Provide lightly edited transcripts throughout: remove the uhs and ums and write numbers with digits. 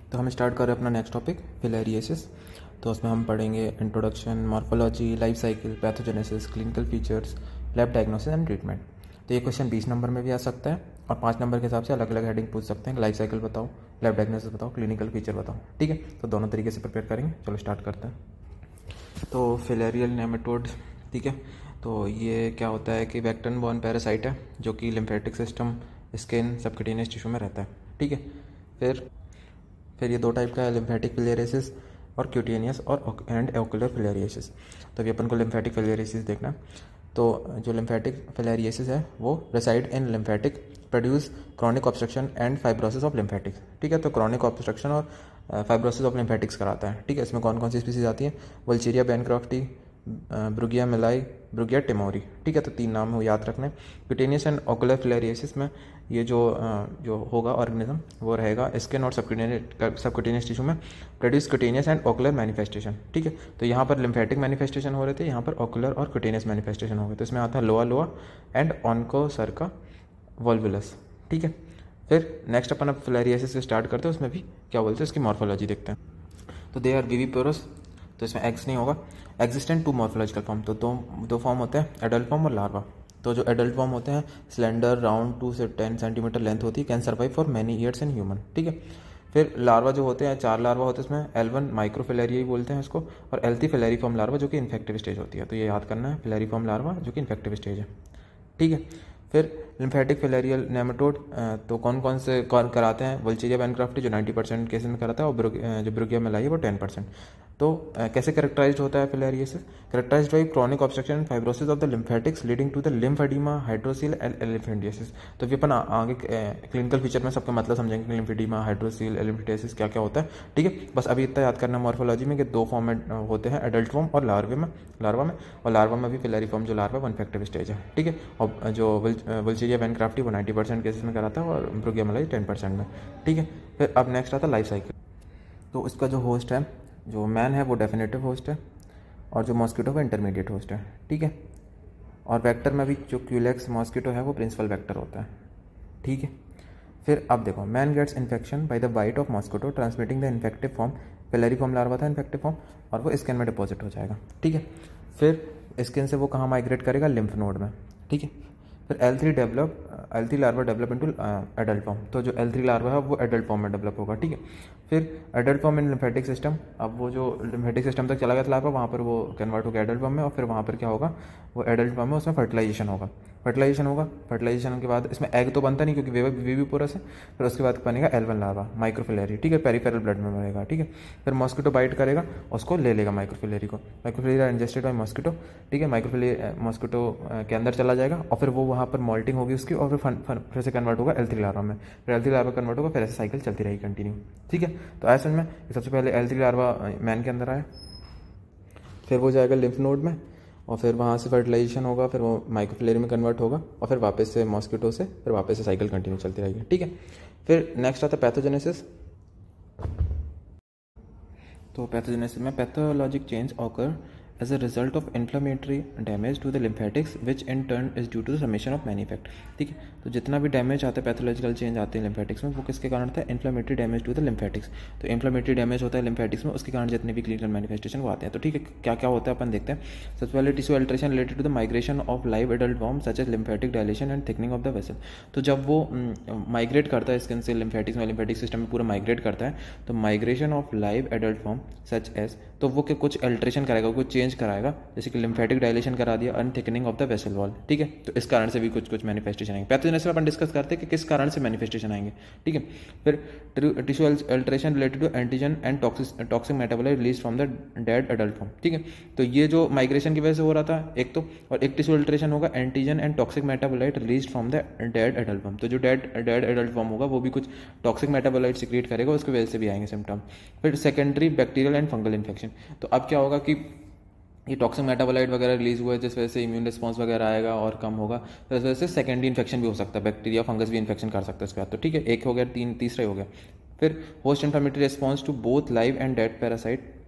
तो हम स्टार्ट कर रहे हैं अपना नेक्स्ट टॉपिक फिलेरिएसिस। तो उसमें हम पढ़ेंगे introduction, morphology, life cycle, pathogenesis, clinical features, lab diagnosis and treatment. तो ये क्वेश्चन 20 नंबर में भी आ सकता है और 5 नंबर के हिसाब से अलग अलग हेडिंग पूछ सकते हैं। लाइफ साइकिल बताओ, लैब डायग्नोसिस बताओ, क्लिनिकल फीचर बताओ। ठीक है, तो दोनों तरीके से प्रिपेयर करेंगे। चलो स्टार्ट करते हैं। तो फिलेरियल नेमेटोड, ठीक है, तो ये क्या होता है कि वेक्टर बॉर्न पैरासाइट है जो कि lymphatic system, skin, subcutaneous tissue में रहता है। ठीक है, फिर ये दो टाइप का है, लिम्फेटिक फिलेरियसिस और क्यूटेनियस और एंड ओकुलर फिलेरियसिस। तो अभी अपन को लिम्फेटिक फिलेरियसिस देखना है। तो जो लिम्फेटिक फिलेरियसिस है वो reside in lymphatic, produce chronic obstruction and fibrosis of lymphatics. ठीक है, तो क्रॉनिक ऑब्स्ट्रक्शन और फाइब्रोसिस ऑफ लिम्फेटिक्स कराता है। ठीक है, इसमें कौन कौन सी स्पीसीज आती है? वल्चीरिया बैनक्रॉफ्टी, ब्रुगिया मिलाई, ब्रुगिया टिमोरी। ठीक है, तो 3 नाम हो याद रखने। क्यूटेनियस एंड ओकुलर फिलेरियसिस में ये जो होगा ऑर्गेनिज्म वो रहेगा स्किन और सबक्यूटेनियस टिश्यू में, produce cutaneous and ocular manifestation. ठीक है, तो यहाँ पर लिम्फेटिक मैनिफेस्टेशन हो रहे थे, यहाँ पर ओकुलर और क्यूटेनियस मैनिफेस्टेशन हो गए। तो इसमें आता है लोआ एंड ऑनकोसर्का वोल्वुलस। ठीक है, फिर नेक्स्ट अपन अब फिलेरियसिस से स्टार्ट करते हैं। उसमें भी क्या बोलते हैं, इसकी मॉर्फोलॉजी देखते हैं। तो दे आर विविपोरस, तो इसमें एक्स नहीं होगा। एग्जिस्टेंट 2 मॉर्फोलॉजिकल फॉर्म, तो दो फॉर्म होते हैं, एडल्ट फॉर्म और लार्वा। तो जो एडल्ट फॉर्म होते हैं स्लेंडर, राउंड, 2 से 10 सेंटीमीटर लेंथ होती है, can survive for many years in human. ठीक है, फिर लार्वा जो होते हैं 4 लार्वा होते हैं, इसमें L1 माइक्रोफिलेरिया बोलते हैं इसको, और L3 फिलेरिफॉर्म लार्वा जो कि इन्फेक्टिव स्टेज होती है। तो ये याद करना है, फिलेरिफॉर्म लार्वा जो कि इन्फेक्टिव स्टेज है। ठीक है, फिर लिम्फेटिक फिलेरियल नेमेटोड, तो कौन कौन से कराते हैं? वल्चीरिया बैनक्रॉफ्टी जो 90% केसेस में कराता है, और जो ब्रुगिया मिलाई है वो 10%। तो कैसे कैरेक्टराइज्ड होता है filariasis? Characterised by chronic obstruction and fibrosis of the lymphatics leading to the lymphoedema, hydrocele and elephantiasis. तो फिर अपन आगे क्लिनिकल फीचर में सबका मतलब समझेंगे, लिम्फेडिमा, हाइड्रोसील, एलिफेंटियासिस क्या क्या होता है। ठीक है, बस अभी इतना याद करना मॉर्फोलॉजी में कि 2 फॉर्म में होते हैं, एडल्ट फॉर्म और लार्वा में, और लार्वा में भी फिलेरिफॉर्म जो लार्वा वो इन्फेक्टिव स्टेज है। ठीक है, और जो वल्चीरिया बैनक्रॉफ्टी वो 90% केसेस में कराता है, और ब्रुगिया मिलाई 10% में। ठीक है, फिर अब नेक्स्ट आता है लाइफ साइकिल। तो इसका जो होस्ट है, जो मैन है वो डेफिनेटिव होस्ट है, और जो मॉस्किटो वो इंटरमीडिएट होस्ट है। ठीक है, और वेक्टर में भी जो क्यूलेक्स मॉस्किटो है वो प्रिंसिपल वेक्टर होता है। ठीक है, फिर अब देखो, man gets infection by the bite of mosquito transmitting the infective form, filariform larva था इन्फेक्टिव फॉर्म, और वो स्किन में डिपॉजिट हो जाएगा। ठीक है, फिर स्किन से वो कहाँ माइग्रेट करेगा? लिम्फ नोड में। ठीक है, फिर L3 larva develop into adult form. तो जो L3 लार्वा है वो एडल्ट फॉर्म में डेवलप होगा। ठीक है, फिर adult form in lymphatic system, अब वो जो लिम्फेटिक सिस्टम तक चला गया था लार्वा, वहाँ पर वो कन्वर्ट होगा एडल्ट फॉर्म में, और फिर वहाँ पर क्या होगा, वो एडल्ट फॉर्म में उसमें फर्टिलाइजेशन होगा। फर्टिलाइजेशन के बाद इसमें एग तो बनता नहीं क्योंकि विविपोरस है। फिर उसके बाद बनेगा L1 लार्वा माइक्रोफिलेरी। ठीक है, पेरिफेरल ब्लड में बनेगा। ठीक है, फिर मॉस्किटो बाइट करेगा, उसको ले लेगा माइक्रोफिलेरी को, माइक्रोफिलेरी इंजेस्टेड बाय मॉस्किटो। ठीक है, माइक्रोफिलेरी मॉस्किटो के अंदर चला जाएगा, और फिर वो वहाँ पर मॉल्टिंग होगी उसकी, और फिर से कन्वर्ट होगा L3 लार्वा में, फिर L3 लार्वा कन्वर्ट होगा, फिर ऐसे साइकिल चलती रहेगी कंटिन्यू। ठीक है, तो ऐसे में सबसे पहले L3 लार्वा मैन के अंदर आए, फिर वो जाएगा लिम्फ नोड में, और फिर वहाँ से फर्टिलाइजेशन होगा, फिर वो माइक्रोफिलेरी में कन्वर्ट होगा, और फिर वापस से मॉस्किटो से फिर वापस से साइकिल कंटिन्यू चलती रहेगी। ठीक है, फिर नेक्स्ट आता है पैथोजेनेसिस। तो पैथोजेनेसिस में pathologic change occur as a result of inflammatory damage to the lymphatics which in turn is due to the summation of many effect। ठीक है, तो जितना भी डैमेज आता है, पैथोलॉजिकल चेंज आते हैं लिम्फेटिक्स में, वो किसके कारण था? Inflammatory damage to the lymphatics. तो इन्फ्लेमेटरी डैमेज होता है लिम्फेटिक्स में, उसके कारण जितने भी क्लिनिकल मैनिफेस्टेशन वो आते हैं। तो ठीक है, क्या क्या होता है अपन देखते हैं। सबसे पहले tissue alteration related to the migration of live adult form such as lymphatic dilation and thickening of the vessel. तो जब वो माइग्रेट करता है स्किन से लिम्फेटिक्स में, लिम्फेटिक सिस्टम में पूरा माइग्रेट करता है, तो migration of live adult form such as, तो वो कुछ अल्ट्रेशन कराएगा, कुछ चेंज कराएगा, जैसे कि लिम्फेटिक डायलेशन करा दिया, and thickening of the vessel wall. ठीक है, तो इस कारण से भी कुछ मैनिफेस्टेशन आएंगे। पैथोजेनेसिस में अपन डिस्कस करते हैं कि किस कारण से मैनिफेस्टेशन आएंगे। ठीक है, फिर tissue alteration related to antigen and toxic metabolite release from the dead adult form. ठीक है, तो ये जो माइग्रेशन की वजह से हो रहा था एक तो, और एक टिश्यू अल्ट्रेशन होगा antigen and toxic metabolite release from the dead adult form. तो जो डेड एडल्ट फॉर्म होगा वो भी कुछ टॉक्सिक मेटाबोलाइट सिक्रिएट करेगा, उसकी वजह से भी आएंगे सिम्टम। फिर secondary bacterial and fungal infection. तो अब क्या होगा कि ये टॉक्सिक मेटाबोलाइट वगैरह रिलीज हुआ है, जिस वजह से इम्यून रिस्पॉन्स वगैरह आएगा और कम होगा, तो इस वजह से सेकेंडरी इन्फेक्शन भी हो सकता है, बैक्टीरिया फंगस भी इन्फेक्शन कर सकता है इसके बाद। तो ठीक है, एक हो गया, तीसरा ही हो गया। फिर host inflammatory response to both live and dead parasite.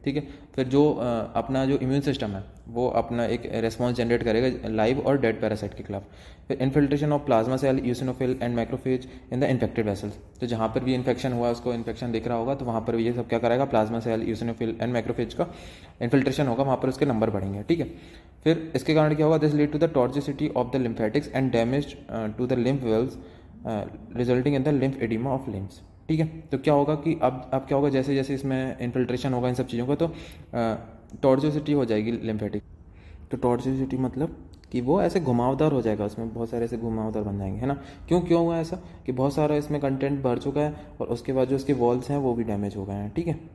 ठीक है। फिर जो अपना जो इम्यून सिस्टम है वो अपना एक रिस्पॉन्स जनरेट करेगा लाइव और डेड पैरासाइट के खिलाफ। फिर infiltration of plasma cell, eosinophil and macrophage in the infected vessels, तो जहाँ पर भी इन्फेक्शन हुआ उसको इन्फेक्शन दिख रहा होगा तो वहाँ पर भी ये सब क्या कराएगा, plasma cell, eosinophil and macrophage का इन्फिल्ट्रेशन होगा, वहाँ पर उसके नंबर बढ़ेंगे, ठीक है। फिर इसके कारण क्या होगा, this lead to the tortuosity of the lymphatics and damage to the lymph vessels resulting in the lymph oedema of limbs, ठीक है। तो क्या होगा कि अब क्या होगा, जैसे जैसे इसमें इन्फिल्ट्रेशन होगा इन सब चीज़ों का तो टॉर्जिसिटी हो जाएगी लिम्फेटिक। तो टॉर्जिसिटी मतलब कि वो ऐसे घुमावदार हो जाएगा, उसमें बहुत सारे ऐसे घुमावदार बन जाएंगे, है ना। क्यों हुआ ऐसा कि बहुत सारा इसमें कंटेंट भर चुका है और उसके बाद जो उसके वॉल्स हैं वो भी डैमेज हो गए हैं, ठीक है,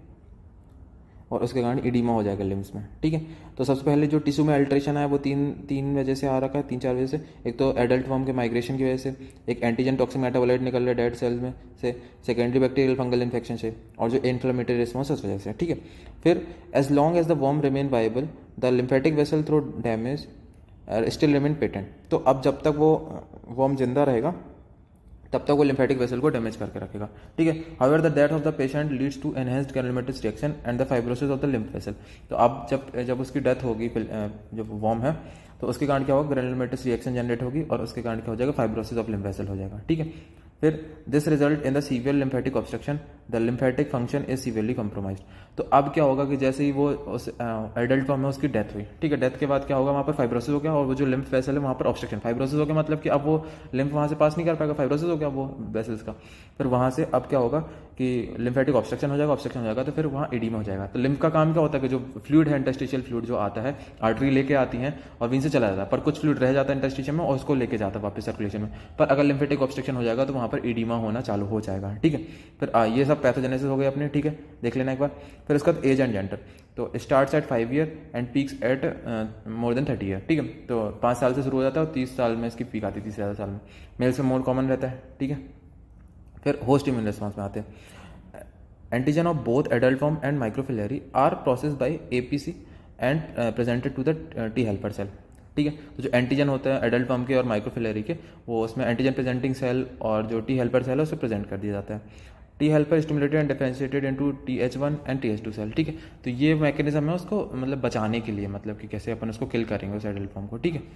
और उसके कारण इडीमा हो जाएगा लिम्स में, ठीक है। तो सबसे पहले जो टिश्यू में अल्ट्रेशन है वो तीन वजह से आ रखा है, 3-4 वजह से। एक तो एडल्ट फॉर्म के माइग्रेशन की वजह से, एक एंटीजन टॉक्सिक मेटाबोलाइट निकल रहा है डेड सेल्स में से, सेकेंडरी बैक्टीरियल फंगल इन्फेक्शन से, और जो इन्फ्लेमेटरी रिस्पॉन्स उस वजह से, ठीक है। फिर as long as the worm remain viable the lymphatic vessel through damage still remain patent. तो अब जब तक वो वर्म जिंदा रहेगा तब तक वो लिम्फेटिक वेसल को डैमेज करके रखेगा, ठीक है। However the death of the patient leads to enhanced granulomatous reaction and the fibrosis of the lymph vessel. तो अब जब उसकी डेथ होगी जब वॉर्म है तो उसके कारण क्या होगा, ग्रैनुलोमेटस रिएक्शन जनरेट होगी और उसके कारण क्या हो जाएगा, फाइब्रोसिस ऑफ लिम्फ वेसल हो जाएगा, ठीक है। फिर this result in the severe lymphatic obstruction, the lymphatic function is severely compromised. तो अब क्या होगा कि जैसे ही वो उस एडल्ट फॉर्म में उसकी डेथ हुई, ठीक है, डेथ के बाद क्या होगा, वहाँ पर फाइब्रोसिस हो गया और वो जो लिम्फ वेसल है वहाँ पर ऑब्स्ट्रक्शन, फाइब्रोसिस हो गया मतलब कि अब वो लिम्फ वहाँ से पास नहीं कर पाएगा, फाइब्रोसिस हो गया वो वेसल्स का। फिर वहाँ से अब क्या होगा कि लिम्फेटिक ऑब्स्ट्रक्शन हो जाएगा तो फिर वहाँ एडीमा हो जाएगा। तो लिम्फ का काम क्या होता है कि जो फ्लूइड है, इंटरस्टिशियल फ्लूइड जो आता है, आर्टरी लेके आती है और वीन से चला जाता है, पर कुछ फ्लूइड रह जाता है इंटरस्टिशियल में और उसको लेके जाता है वापस सर्कुलेशन में। पर अगर लिम्फेटिक ऑब्स्ट्रक्शन हो जाएगा तो वहाँ पर एडीमा होना चालू हो जाएगा, ठीक है। फिर ये सब पैथोजेनेसिस हो गए अपने, ठीक है, देख लेना एक बार। फिर उसका एज एंड जेंडर, तो starts at 5 year and peaks at more than 30 year, ठीक है। तो 5 साल से शुरू हो जाता है और 30 साल में इसकी पीक आती है, 30 से ज़्यादा साल में। मेल से मोर कॉमन रहता है, ठीक है। फिर होस्ट इम्यून रिस्पॉन्स में आते हैं। Antigen of both adult form and microfilariae are process by APC and presented to the T helper cell, ठीक है। तो जो एंटीजन होता है एडल्ट फॉर्म के और माइक्रोफिलरी के, वो उसमें एंटीजन प्रेजेंटिंग सेल और जो टी हेल्पर सेल है उसे प्रेजेंट कर दिया जाता है। T helper stimulated and differentiated into TH1 and TH2 cell, ठीक है। तो ये मैकेनिज्म है उसको मतलब बचाने के लिए, मतलब कि कैसे अपन उसको किल करेंगे उस एडल्ट फॉर्म को, ठीक है।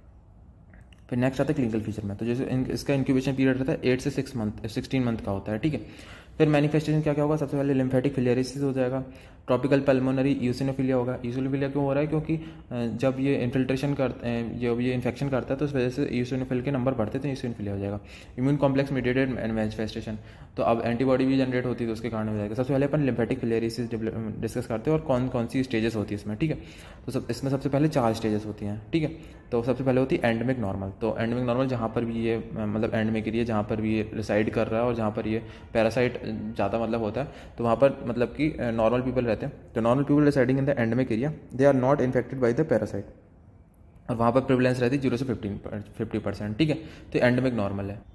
फिर नेक्स्ट आता है क्लिनिकल फीचर में, तो जैसे इसका इंक्यूबेशन पीरियड रहता है 8 से 16 मंथ का होता है, ठीक है। फिर मैनिफेस्टेशन क्या क्या होगा, सबसे पहले लिम्फेटिक फिलियरिसिस हो जाएगा, ट्रॉपिकल पल्मोनरी यूसिनोफिलिया होगा। यूसिनोफिलिया क्यों हो रहा है, क्योंकि जब ये इन्फिल्ट्रेशन करते हैं, जब ये इन्फेक्शन करता है तो उस वजह से यूसिनोफिल के नंबर बढ़ते तो यूसिनोफिलिया हो जाएगा। इम्यून कॉम्प्लेक्स मीडिएटेड मैनिफेस्टेशन, तो अब एंटीबॉडी भी जनरेट होती है तो उसके कारण हो जाएगा। सबसे पहले अपन लिम्फेटिक फिलियरिसिस डिस्कस करते हैं और कौन कौन सी स्टेजेस होती है इसमें, ठीक है। तो इसमें सबसे पहले 4 स्टेजेस होती हैं, ठीक है। तो सबसे पहले होती है एंडेमिक नॉर्मल। तो एंडेमिक नॉर्मल जहाँ पर भी ये मतलब एंडेमिक एरिया जहाँ पर भी ये रिसाइड कर रहा है और जहाँ पर ये पैरासाइट ज़्यादा मतलब होता है, तो वहाँ पर मतलब कि नॉर्मल पीपल रहते हैं। तो normal people residing in the endemic area, they are not infected by the parasite, और वहाँ पर प्रिवलेंस रहती है 0 से 50%, ठीक है। तो एंडेमिक नॉर्मल है।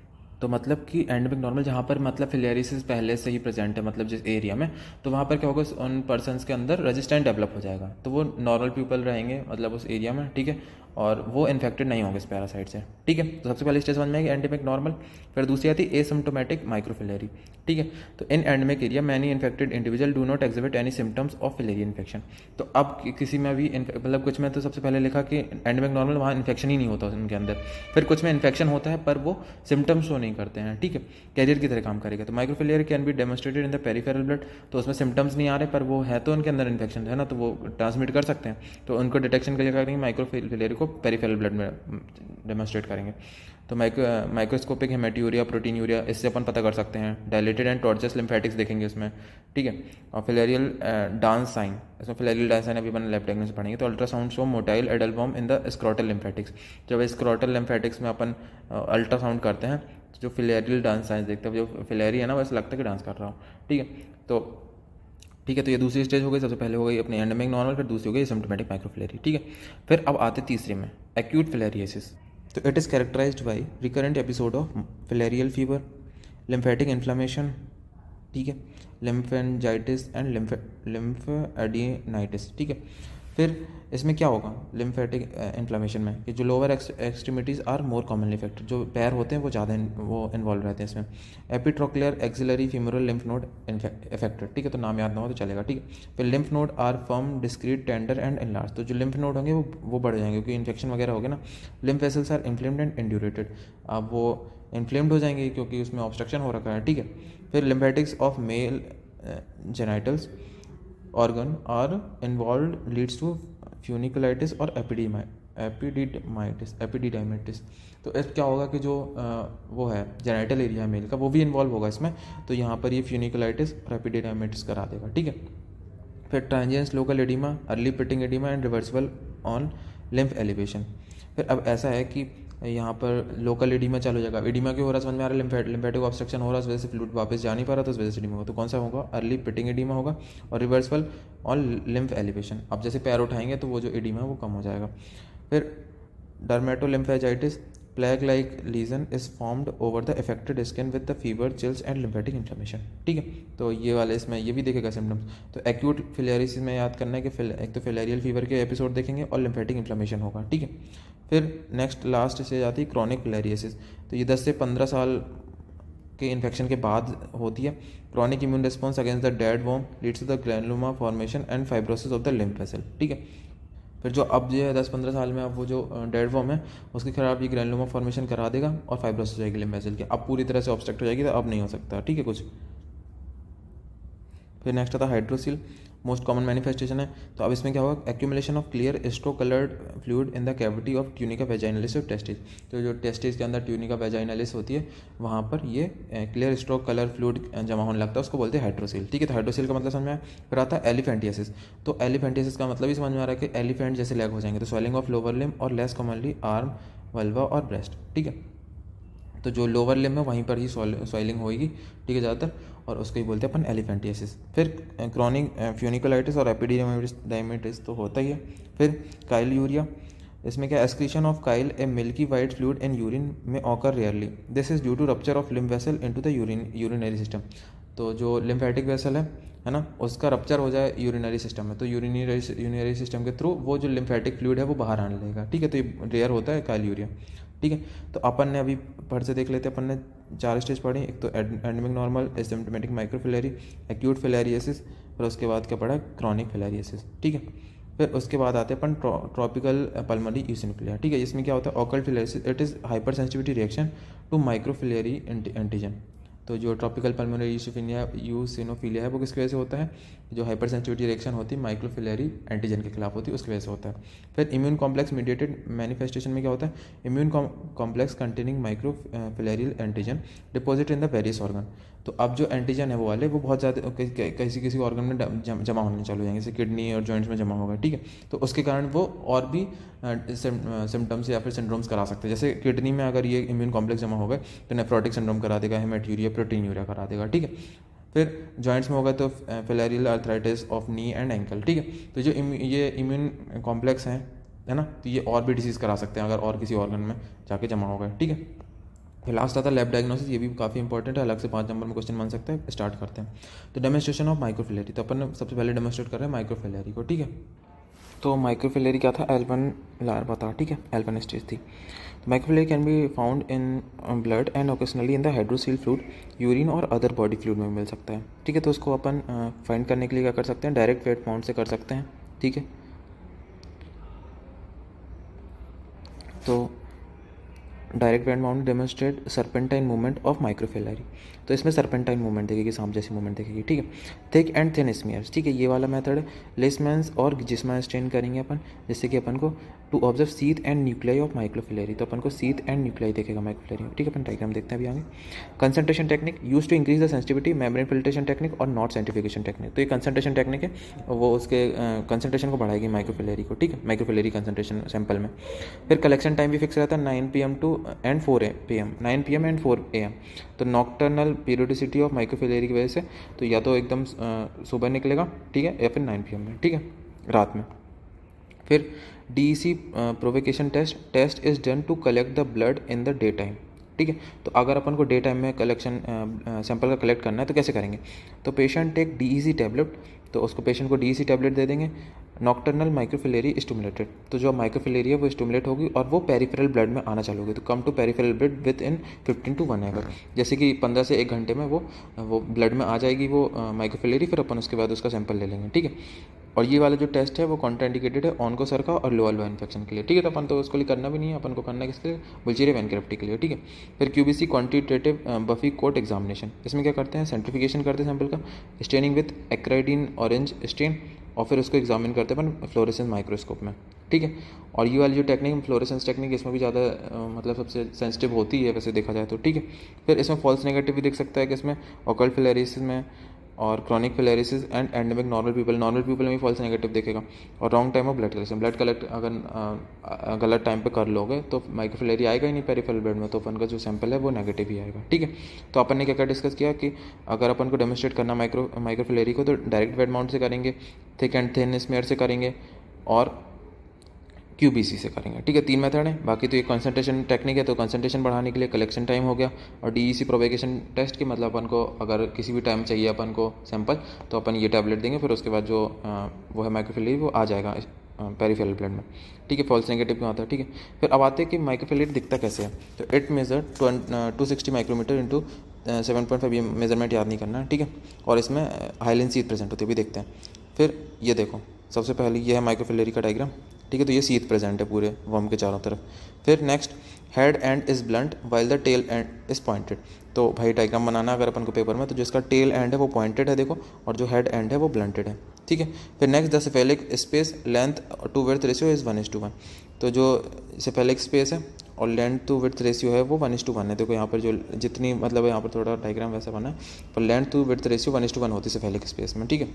तो मतलब कि एंडेमिक नॉर्मल जहाँ पर मतलब फिलियरिसिस पहले से ही प्रेजेंट है, मतलब जिस एरिया में, तो वहाँ पर क्या होगा, उन पर्सन्स के अंदर रेजिस्टेंट डेवलप हो जाएगा, तो वो नॉर्मल पीपल रहेंगे मतलब उस एरिया में, ठीक है, और वो इन्फेक्टेड नहीं होंगे इस पैरासाइट से, ठीक है। तो सबसे पहले स्टेज समझ में आएगी एंडेमिक नॉर्मल। फिर दूसरी आती है एसिम्प्टोमेटिक माइक्रोफिलरी, ठीक है। तो in endemic area many infected individual do not exhibit any symptoms of filaria infection. तो अब किसी में भी मतलब कुछ में तो सबसे पहले लिखा कि एंडेमिक नॉर्मल, वहाँ इन्फेक्शन ही नहीं होता उनके अंदर। फिर कुछ में इन्फेक्शन होता है पर वो सिम्टम्स शो नहीं करते हैं, ठीक है, कैरियर की तरह काम करेगा। तो microfilariae can be demonstrated in the peripheral blood, तो उसमें सिम्टम्स नहीं आ रहे पर वो है तो उनके अंदर इन्फेक्शन है ना, तो वो ट्रांसमिट कर सकते हैं। तो उनको डिटेक्शन के लिए क्या करेंगे, माइक्रोफिलियरी को पेरिफेरल ब्लड में डेमोस्ट्रेट करेंगे। तो माइक्रोस्कोपिक हेमेट्यूरिया, प्रोटीनयूरिया, इससे अपन पता कर सकते हैं। डायलेटेड एंड टॉर्चस लिम्फेटिक्स देखेंगे उसमें, ठीक है। और फिलेरियल डांस साइन, इसमें फिलेरियल डांस साइन अभी अपन लैब टेक्निक्स पढ़ेंगे। तो ultrasound show motile adult worm in the scrotal lymphatics, जब स्क्रोटल लिम्फेटिक्स में अपन अल्ट्रासाउंड करते हैं तो जो फिलेरियल डांस साइन देखते हैं, जो फिलेरी है ना वैसे लगता है कि डांस कर रहा हूँ, ठीक है। तो ठीक है, तो ये दूसरी स्टेज हो गई। सबसे पहले हो गई अपनी एंडेमिक नॉर्मल, फिर दूसरी हो गई सिम्प्टोमेटिक माइक्रोफिलेरी, ठीक है। फिर अब आते तीसरे में एक्यूट फिलेरियासिस। तो it is characterised by recurrent episode of filarial fever, lymphatic inflammation, ठीक है, लिम्फेंजाइटिस एंड लिम्फेडेनाइटिस, ठीक है। फिर इसमें क्या होगा लिम्फेटिक इन्फ्लेमेशन में कि जो lower extremities are more commonly affected, जो पैर होते हैं वो ज़्यादा वो इन्वॉल्व रहते हैं इसमें। Epitrochlear axillary femoral lymph node affected, ठीक है, तो नाम याद ना हो तो चलेगा, ठीक है। फिर lymph node are firm discrete tender and enlarge, तो जो लिम्फ नोड होंगे वो बढ़ जाएंगे क्योंकि इन्फेक्शन वगैरह हो गया ना। Lymph vessels are inflamed and indurated, अब वो इन्फ्लेम्ड हो जाएंगे क्योंकि उसमें ऑब्स्ट्रक्शन हो रखा है, ठीक है। फिर lymphatics of male genitals organ are involve leads to funiculitis और एपिडिडाइमाइटिस। तो इस क्या होगा कि जो वो है जेनाइटल एरिया है मेल का वो भी इन्वॉल्व होगा इसमें, तो यहाँ पर ये फ्यूनिकुलाइटिस और एपिडिडाइमाइटिस करा देगा, ठीक है। फिर transience local edema, early pitting edema and reversible on limb elevation. फिर अब ऐसा है कि यहाँ पर लोकल एडिमा चालू हो जाएगा। एडिमा क्यों हो रहा है समझ में आ रहा है, लिम्फेटिक ऑब्स्ट्रक्शन हो रहा है, उस वजह से फ्लूइड वापस जा नहीं पा रहा, तो उस वजह से एडिमा होगा। तो कौन सा होगा, अर्ली पिटिंग एडिमा होगा और रिवर्सिबल ऑन लिम्फ एलिवेशन। अब जैसे पैर उठाएंगे तो वो जो एडिमा है वो कम हो जाएगा। फिर dermatolymphangitis, plaque like lesion is formed over the affected skin with the fever, chills and lymphatic inflammation, ठीक है। तो ये वाले इसमें ये भी देखेगा सिम्टम्स। तो एक्यूट फिलेरियासिस में याद करना है कि एक तो फिलेरियल फीवर के एपिसोड देखेंगे और लिम्फेटिक इन्फ्लेमेशन होगा, ठीक है। फिर नेक्स्ट लास्ट से जाती है क्रॉनिक फिलेरियासिस, तो ये 10 से 15 साल के इन्फेक्शन के बाद होती है। Chronic immune response against the dead worm leads to the granuloma formation and fibrosis of the lymph vessel, ठीक है। फिर जो अब जो है 10-15 साल में अब वो जो डेड वॉर्म है उसके खिलाफ ये ग्रैनुलोमा फॉर्मेशन करा देगा और फाइब्रोसिस हो जाएगी लिम्फ वेसल की। अब पूरी तरह से ऑब्स्ट्रक्ट हो जाएगी तो अब नहीं हो सकता, ठीक है कुछ। फिर नेक्स्ट आता है हाइड्रोसील, मोस्ट कॉमन मैनिफेस्टेशन है। तो अब इसमें क्या होगा, accumulation of clear straw coloured fluid in the cavity of tunica vaginalis और टेस्टिस। तो जो टेस्टिस के अंदर ट्यूनिका वेजाइनलिस होती है वहाँ पर ये क्लियर स्ट्रो कलर फ्लूइड जमा होने लगता है, उसको बोलते हैं हाइड्रोसील, ठीक है। तो हाइड्रोसील का मतलब समझ में आया। फिर आता है एलिफेंटियासिस, तो एलिफेंटियासिस का मतलब ही समझ में आ रहा है कि एलिफेंट जैसे लेग हो जाएंगे। तो स्वेलिंग ऑफ लोअर लिम्ब और लेस कॉमनली आर्म, वल्वा और ब्रेस्ट, ठीक है। तो जो लोअर लिम्ब है वहीं पर ही स्वेलिंग होगी, ठीक है ज़्यादातर, और उसको ही बोलते हैं अपन एलिफेंटियासिस। फिर क्रॉनिक फ्यूनिकुलाइटिस और एपिडिडाइमाइटिस तो होता ही है। फिर काइल यूरिया, इसमें क्या, excretion of chyle a milky white fluid in urine में occur rarely, this is due to rupture of lymph vessel into the urinary system. तो जो लिम्फेटिक वेसल है ना, उसका रप्चर हो जाए यूरिनरी सिस्टम में, तो यूरिनरी सिस्टम के थ्रू वो जो लिम्फेटिक फ्लूइड है वो बाहर आने लगेगा, ठीक है। तो ये रेयर होता है काइल यूरिया, ठीक है। तो अपन ने अभी फट से देख लेते हैं, अपन ने 4 स्टेज पढ़ी। एक तो endemic normal, asymptomatic microfilariae, acute filariasis, फिर उसके बाद क्या पढ़ा, क्रॉनिक फिलेरियासिस, ठीक है। फिर उसके बाद आते हैं अपन ट्रॉपिकल पल्मोनरी यूसिनोफिलिया, ठीक है। इसमें क्या होता है, occult filariasis, it is hypersensitivity reaction to microfilariae antigen. तो जो ट्रॉपिकल पल्मोनरी यूसिनोफिलिया है वो किसकी वजह से होता है, जो हाइपर सेंसिटिविटी रिएक्शन होती है माइक्रोफिलेरी एंटीजन के खिलाफ होती है, उसकी वजह से होता है। फिर इम्यून कॉम्प्लेक्स मीडिएटेड मैनिफेस्टेशन में क्या होता है, immune complex containing microfilarial antigen deposit in the various organ. तो अब जो एंटीजन है वो वाले वो बहुत ज़्यादा किसी ऑर्गन में जमा होने चालू हो जाएंगे, जैसे किडनी और जॉइंट्स में जमा होगा, ठीक है। तो उसके कारण वो और भी सिम्टम्स या फिर सिंड्रोम्स करा सकते हैं। जैसे किडनी में अगर ये इम्यून कॉम्प्लेक्स जमा हो गए तो नेफ्रोटिक सिंड्रोम करा देगा, हेमेटूरिया, प्रोटीनूरिया करा देगा, ठीक है। फिर जॉइंट्स में होगा तो filarial arthritis of knee and ankle, ठीक है। तो जो ये इम्यून कॉम्प्लेक्स है ना, तो ये और भी डिसीज़ करा सकते हैं अगर और किसी ऑर्गन में जाके जमा हो गए, ठीक है। फिर लास्ट आता है लैब डायग्नोसिस, ये भी काफ़ी इंपॉर्टेंट है, अलग से 5 नंबर में क्वेश्चन बन सकता है। स्टार्ट करते हैं। तो डेमोन्स्ट्रेशन ऑफ माइक्रोफिलेरी, तो अपन सबसे पहले डेमोन्स्ट्रेट कर रहे हैं माइक्रोफिलेरी को, ठीक है। तो माइक्रोफिलेरी क्या था, L1 लार्वा था, ठीक है, L1 स्टेज थी। तो microfilariae can be found in blood and occasionally in the hydrocele fluid, urine और अदर बॉडी फ्लूइड में मिल सकता है, ठीक है। तो उसको अपन फाइंड करने के लिए क्या कर सकते हैं, डायरेक्ट वेट फाउंड से कर सकते हैं, ठीक है। तो direct wet found demonstrate serpentine movement of microfilariae, तो इसमें सर्पेंटाइन मूवमेंट देखेगी, सांप जैसी मूवमेंट देखेगी, ठीक है। थिक एंड थिन स्मीयर्स, ठीक है, ये वाला मेथड है। लेसमैन्स और जिस्मा स्ट्रेन करेंगे अपन, जिससे कि अपन को to observe sheath and nuclei of microfilariae, तो अपन को सीथ एंड न्यूक्लियाई देखेगा माइक्रोफिलेरी में, ठीक है। अपन डायग्राम देखते हैं अभी आगे। Concentration technique use to increase the sensitivity, membrane filtration technique और नॉट सेंट्रीफ्यूगेशन टेक्निक। तो ये कंसंट्रेशन टेक्निक है, वो उसके कंसंट्रेशन को बढ़ाएगी माइक्रोफिलेरी को, ठीक है, माइक्रोफिलेरी कंसंट्रेशन सैंपल में। फिर कलेक्शन टाइम भी फिक्स रहता है 9 PM and 4 PM, 9 PM and 4 AM। तो नॉक्टर्नल पीरियोडिसिटी ऑफ माइक्रोफिलेरी की वजह से तो या तो एकदम सुबह निकलेगा, ठीक है, या फिर 9 PM में, ठीक है, रात में। फिर DEC provocation test is done to collect the blood in the day time, ठीक है। तो अगर अपन को डे टाइम में कलेक्शन सैंपल का कलेक्ट करना है तो कैसे करेंगे? तो पेशेंट टेक DEC टैबलेट, तो उसको पेशेंट को DEC टैबलेट दे देंगे। नॉक्टर्नल माइक्रोफिलेरी स्टिमुलेटेड, तो जो माइक्रोफिलेरी है वो स्टिमुलेट होगी और वो पेरिफेरल ब्लड में आना चालू होगी। तो come to peripheral blood within 15 to 1 hour, जैसे कि 15 से 1 घंटे में वो ब्लड में आ जाएगी वो माइक्रोफिलेरी, फिर अपन उसके बाद उसका सैंपल ले लेंगे, ठीक है। और ये वाला जो टेस्ट है वो कॉन्ट्राइंडिकेटेड है ऑनकोसर्का और लोअर इन्फेक्शन के लिए, ठीक है। तो अपन तो उसको लिए करना भी नहीं है, अपन को करना है किसके लिए? बुल्चेरिया वैनक्राफ्टी के लिए, ठीक है। फिर QBC quantitative buffy coat examination, इसमें क्या करते हैं? सेंट्रिफिकेशन करते हैं सैंपल का, staining with acridine orange stain, और फिर उसको एग्जामिन करते हैं अपन फ्लोरेसेंस माइक्रोस्कोप में, ठीक है। और ये वाली जो टेक्निक फ्लोरेसेंस टेक्निक, इसमें भी ज़्यादा मतलब सबसे सेंसिटिव होती है वैसे देखा जाए तो, ठीक है। फिर इसमें फॉल्स नेगेटिव भी देख सकता है कि इसमें ऑकल्ट फिलेरिसिस में और chronic filariasis and endemic normal people में भी फॉल्स नेगेटिव देखेगा। और wrong time of blood collection, blood collect अगर गलत टाइम पे कर लोगे तो माइक्रोफिलेरी आएगा ही नहीं पेरिफेरल ब्लड में, तो अपन का जो सैंपल है वो नेगेटिव ही आएगा, ठीक है। तो अपन ने क्या क्या डिस्कस किया कि अगर अपन को डेमोन्स्ट्रेट करना माइक्रोफिलेरी को तो डायरेक्ट वेट माउंट से करेंगे, थिक एंड थिन स्मीयर से करेंगे और QBC से करेंगे, ठीक है। 3 मेथड है। बाकी तो ये कंसंट्रेशन टेक्निक है, तो कंसंट्रेशन बढ़ाने के लिए कलेक्शन टाइम हो गया, और DEC प्रोपेगेशन टेस्ट की मतलब अपन को अगर किसी भी टाइम चाहिए अपन को सैंपल तो अपन ये टैबलेट देंगे, फिर उसके बाद जो वो है माइक्रोफिलेरी वो आ जाएगा पेरिफेरल ब्लड में, ठीक है। फॉल्स नेगेटिव क्यों आता है, ठीक है। फिर अब आते हैं कि माइक्रोफिलेरी दिखता कैसे है। तो इट मेजर 260 माइक्रोमीटर इंटू 7.5, ये मेजरमेंट याद नहीं करना है, ठीक है। और इसमें हाइलेन सीथ प्रेजेंट होती है, भी देखते हैं। फिर ये देखो, सबसे पहले ये है माइक्रोफिलेरी का डायग्राम, ठीक है। तो ये सीथ प्रेजेंट है पूरे वर्म के चारों तरफ। फिर next, head end is blunt while the tail end is pointed. तो भाई डायग्राम बनाना अगर अपन को पेपर में, तो जिसका टेल एंड है वो पॉइंटेड है देखो, और जो हेड एंड है वो ब्लंटेड है, ठीक है। फिर next, the cephalic space length to width ratio is 1:1। तो जो सेफेलिक स्पेस है और लेंथ टू विड्थ रेशियो है वो 1:1 है। देखो यहाँ पर जो जितनी मतलब यहाँ पर थोड़ा डायग्राम वैसा बना है, पर लेंथ टू विड्थ रेशियो 1:1 होती है सेफेलिक स्पेस में, ठीक है।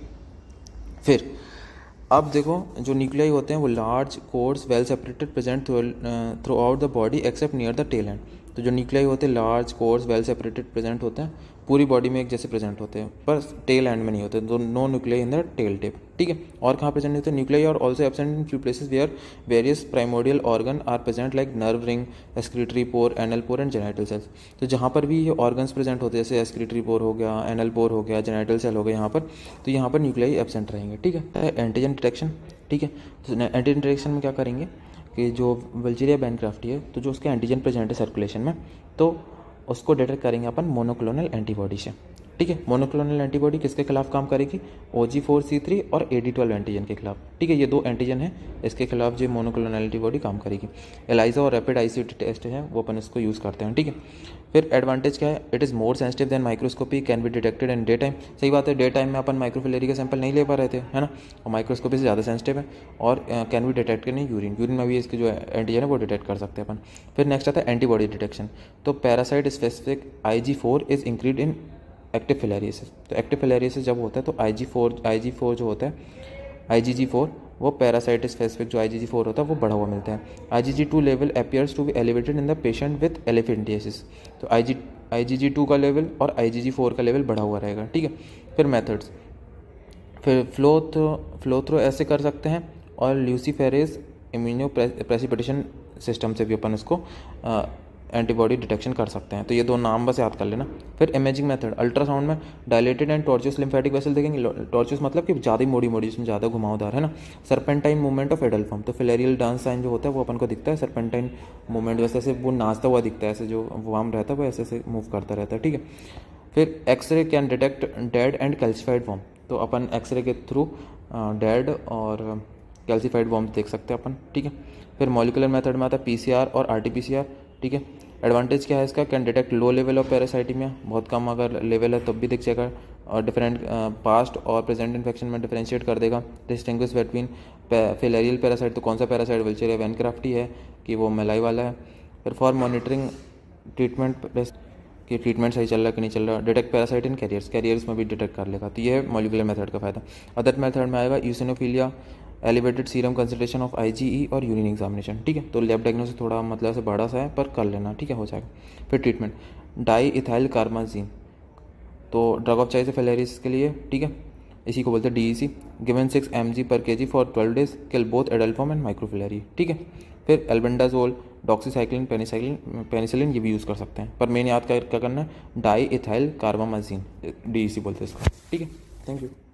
फिर अब देखो, जो न्यूक्लियाई होते हैं वो large coarse well separated present throughout the body except near the tail end. तो जो न्यूक्लियाई होते हैं large coarse well separated present होते हैं, पूरी बॉडी में एक जैसे प्रेजेंट होते हैं, पर टेल एंड में नहीं होते, तो no nuclei in the tail tip, ठीक है। और कहाँ प्रेजेंट होते हैं? न्यूक्लियाई और also absent in few places where various primordial organ are present like nerve ring, excretory pore, anal pore and genital cells. तो जहाँ पर भी ये ऑर्गन्स प्रेजेंट होते हैं, जैसे एक्सक्रीटरी पोर हो गया, एनल पोर हो गया, जेनिटल सेल हो गया यहाँ पर, तो यहाँ पर न्यूक्लियाई एब्सेंट रहेंगे, ठीक है। एंटीजन डिटेक्शन, ठीक है। तो एंटीजन डिटेक्शन में क्या करेंगे कि जो वल्चेरिया वैनक्राफ्टी है, तो जो उसके एंटीजन प्रेजेंट है सर्कुलेशन में, तो उसको डिटेक्ट करेंगे अपन मोनोक्लोनल एंटीबॉडी से, ठीक है। मोनोक्लोनल एंटीबॉडी किसके खिलाफ काम करेगी? OG4C3 और AD12 एंटीजन के खिलाफ, ठीक है। ये 2 एंटीजन है, इसके खिलाफ जो मोनोक्लोनल एंटीबॉडी काम करेगी। एलाइजा और रैपिड ICT टेस्ट है वो अपन इसको यूज़ करते हैं, ठीक है। फिर एडवांटेज क्या है? It is more sensitive than microscopy, can be detected in day time. सही बात है, डे टाइम में अपन माइक्रोफिलेरी का सैंपल नहीं ले पा रहे थे, है ना, और माइक्रोस्कोपी से ज़्यादा सेंसिटिव है। और कैन बी डिटेक्ट करनी यूरिन में भी इसके जो एंटीजन है वो डिटेक्ट कर सकते हैं अपन। फिर नेक्स्ट आता है एंटीबॉडी डिटेक्शन। तो parasite specific IG4 is increase in active filariasis. तो एक्टिव फिलेरियसिस जब होता है तो IG4 जो होता है, IgG4, वो पैरासाइट स्पेसिफिक जो IgG4 होता है वो बढ़ा हुआ मिलता है। IgG2 level appears to be elevated in the patient with elephantiasis. तो IgG2 का लेवल और IgG4 का लेवल बढ़ा हुआ रहेगा, ठीक है। फिर मेथड्स, फिर फ्लो थ्रो ऐसे कर सकते हैं, और ल्यूसीफेरेज इम्यूनो प्रेसिपिटेशन सिस्टम से भी अपन उसको एंटीबॉडी डिटेक्शन कर सकते हैं। तो ये 2 नाम बस याद कर लेना। फिर इमेजिंग मेथड, अल्ट्रासाउंड में dilated and tortuous lymphatic vessel देखेंगे। टॉर्चुअस मतलब कि ज़्यादा मोड़ी जिसमें ज़्यादा घुमावदार है ना। Serpentine movement of adult form, तो फिलेरियल डांस साइन जो होता है वो अपन को दिखता है। सर्पेंटाइन मूवमेंट वैसे से वो नाचता हुआ दिखता है, ऐसे जो वार्म रहता है वो ऐसे से मूव करता रहता है, ठीक है। फिर x-ray can detect dead and calcified form. तो अपन एक्सरे के थ्रू डेड और कैल्सिफाइड वॉर्म देख सकते हैं अपन, ठीक है। फिर मॉलिकुलर मेथड में आता है PCR और RT-PCR, ठीक है। एडवांटेज क्या है इसका? Can detect low level of parasitemia, बहुत कम अगर लेवल है तब भी दिख जाएगा, और डिफरेंट पास्ट और प्रेजेंट इन्फेक्शन में डिफरेंशिएट कर देगा। डिस्टिंग्विश बिटवीन फिलेरियल पैरासाइट, तो कौन सा पैरासाइट वल्चेरिया वैनक्राफ्टी है कि वो मेलाई वाला है। फिर फॉर मॉनिटरिंग ट्रीटमेंट कि ट्रीटमेंट सही चल रहा है कि नहीं चल रहा। डिटेक्ट पैरासाइट इन कैरियर्स में भी डिटेक्ट कर लेगा। तो ये है मॉलिकुलर मेथड का फायदा। अदर मेथड में आएगा eosinophilia, elevated serum concentration of IgE और यूरिन एग्जामिनेशन, ठीक है। तो लैब डायग्नोसिस थोड़ा मतलब से बड़ा सा है पर कर लेना, ठीक है, हो जाएगा। फिर ट्रीटमेंट, डाई इथाइल कार्बाजीन, तो ड्रग ऑफ चॉइस है फिलेरियसिस के लिए, ठीक है। इसी को बोलते हैं DEC। Given 6 mg/kg for 12 days, kill both adult form and microfilariae, ठीक है। फिर एल्बेंडाजोल डॉक्सीसाइक्लिन, पेनिसिलिन ये भी यूज़ कर सकते हैं, पर मेन याद क्या करना है, डाई इथाइल कार्बामाजिन, DEC बोलते हैं इसको। ठीक है, थैंक यू।